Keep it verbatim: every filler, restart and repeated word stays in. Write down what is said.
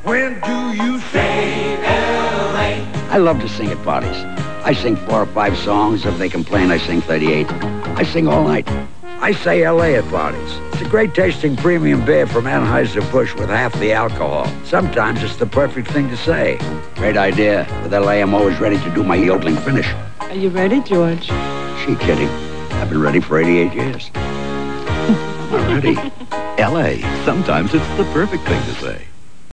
When do you say L A? I love to sing at parties. I sing four or five songs. If they complain, I sing thirty-eight. I sing all night. I say L A at parties. It's a great tasting premium beer from Anheuser-Busch with half the alcohol. Sometimes it's the perfect thing to say. Great idea. With L A, I'm always ready to do my yodeling finish. Are you ready, George? She kidding. I've been ready for eighty-eight years. I'm ready. L A, sometimes it's the perfect thing to say.